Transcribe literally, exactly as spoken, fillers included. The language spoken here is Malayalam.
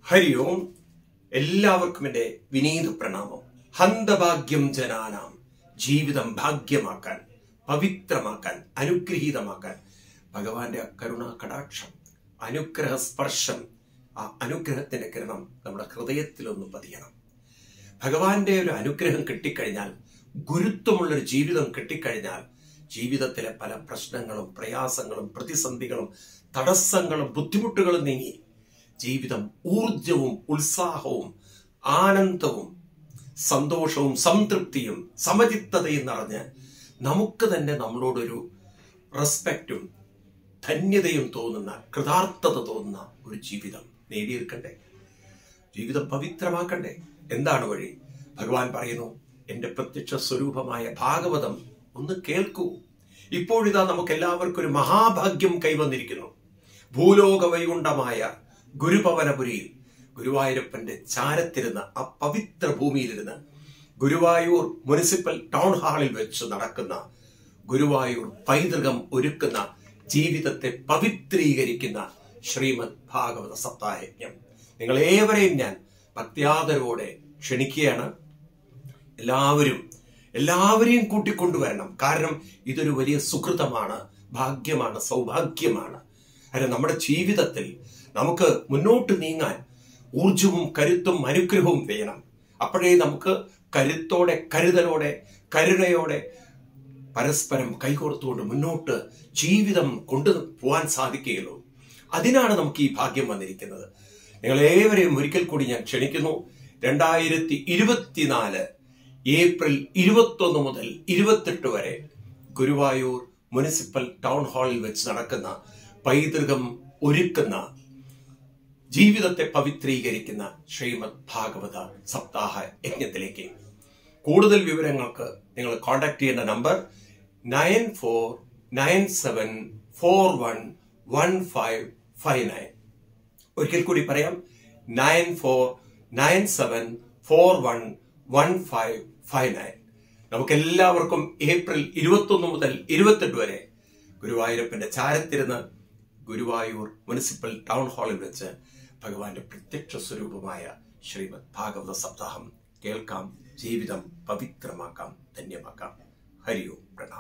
ഹരി ഓം. എല്ലാവർക്കും എൻ്റെ വിനീത പ്രണാമം. ഹന്തഭാഗ്യം ജനാനാം, ജീവിതം ഭാഗ്യമാക്കാൻ, പവിത്രമാക്കാൻ, അനുഗ്രഹീതമാക്കാൻ ഭഗവാന്റെ കരുണാ കടാക്ഷം, അനുഗ്രഹ സ്പർശം, ആ അനുഗ്രഹത്തിന്റെ കിരണം നമ്മുടെ ഹൃദയത്തിലൊന്ന് പതിയണം. ഭഗവാന്റെ ഒരു അനുഗ്രഹം കിട്ടിക്കഴിഞ്ഞാൽ, ഗുരുത്വമുള്ളൊരു ജീവിതം കിട്ടിക്കഴിഞ്ഞാൽ ജീവിതത്തിലെ പല പ്രശ്നങ്ങളും പ്രയാസങ്ങളും പ്രതിസന്ധികളും തടസ്സങ്ങളും ബുദ്ധിമുട്ടുകളും നീങ്ങി ജീവിതം ഊർജവും ഉത്സാഹവും ആനന്ദവും സന്തോഷവും സംതൃപ്തിയും സമചിത്തതയും നിറഞ്ഞ് നമുക്ക് തന്നെ നമ്മളോടൊരു റെസ്പെക്റ്റും ധന്യതയും തോന്നുന്ന, കൃതാർത്ഥത തോന്നുന്ന ഒരു ജീവിതം നേടിയെടുക്കണ്ടേ? ജീവിതം പവിത്രമാക്കണ്ടേ? എന്താണ് വഴി? ഭഗവാൻ പറയുന്നു, എന്റെ പ്രത്യക്ഷ സ്വരൂപമായ ഭാഗവതം ഒന്ന് കേൾക്കൂ. ഇപ്പോഴിതാ നമുക്ക് എല്ലാവർക്കും ഒരു മഹാഭാഗ്യം കൈവന്നിരിക്കുന്നു. ഭൂലോക വൈകുണ്ഠമായ ഗുരുഭവനപുരിയിൽ ഗുരുവായൂരപ്പന്റെ ചാരത്തിരുന്ന്, ആ പവിത്ര ഭൂമിയിലിരുന്ന് ഗുരുവായൂർ മുനിസിപ്പൽ ടൗൺ ഹാളിൽ വെച്ച് നടക്കുന്ന ഗുരുവായൂർ പൈതൃകം ഒരുക്കുന്ന, ജീവിതത്തെ പവിത്രീകരിക്കുന്ന ശ്രീമദ് ഭാഗവത സപ്താഹയജ്ഞം നിങ്ങളേവരെയും ഞാൻ ഭക്ത്യാദരവോടെ ക്ഷണിക്കുകയാണ്. എല്ലാവരും എല്ലാവരെയും കൂട്ടിക്കൊണ്ടുവരണം. കാരണം ഇതൊരു വലിയ സുഹൃതമാണ്, ഭാഗ്യമാണ്, സൗഭാഗ്യമാണ്. കാരണം നമ്മുടെ ജീവിതത്തിൽ നമുക്ക് മുന്നോട്ട് നീങ്ങാൻ ഊർജവും കരുത്തും അനുഗ്രഹവും വേണം. അപ്പോഴേ നമുക്ക് കരുത്തോടെ, കരുതലോടെ, കരുണയോടെ പരസ്പരം കൈകോർത്തുകൊണ്ട് മുന്നോട്ട് ജീവിതം കൊണ്ടു പോകാൻ സാധിക്കുകയുള്ളൂ. അതിനാണ് നമുക്ക് ഈ ഭാഗ്യം വന്നിരിക്കുന്നത്. നിങ്ങളേവരെയും ഒരിക്കൽ കൂടി ഞാൻ ക്ഷണിക്കുന്നു. രണ്ടായിരത്തി ഇരുപത്തിനാല് ഏപ്രിൽ ഇരുപത്തി ഒന്ന് മുതൽ ഇരുപത്തെട്ട് വരെ ഗുരുവായൂർ മുനിസിപ്പൽ ടൗൺ ഹാളിൽ വെച്ച് നടക്കുന്ന പൈതൃകം ഒരുക്കുന്ന, ജീവിതത്തെ പവിത്രീകരിക്കുന്ന ശ്രീമദ് ഭാഗവത സപ്താഹ യജ്ഞത്തിലേക്ക് കൂടുതൽ വിവരങ്ങൾക്ക് നിങ്ങൾ കോൺടാക്ട് ചെയ്യേണ്ട number nine four nine seven four one one five five nine. ഒരിക്കൽ കൂടി പറയാം, nine four nine seven four one one five five nine. നമുക്ക് എല്ലാവർക്കും ഏപ്രിൽ ഇരുപത്തി ഒന്ന് മുതൽ ഇരുപത്തെട്ട് വരെ ഗുരുവായൂരപ്പന്റെ ചാരത്തിരുന്ന് ഗുരുവായൂർ മുനിസിപ്പൽ ടൗൺ ഹാളിൽ വെച്ച് ഭഗവാന്റെ പ്രത്യക്ഷ സ്വരൂപമായ ശ്രീമദ് ഭാഗവത സപ്താഹം കേൾക്കാം, ജീവിതം പവിത്രമാക്കാം, ധന്യമാക്കാം. ഹരി ഓം. പ്രണാമം.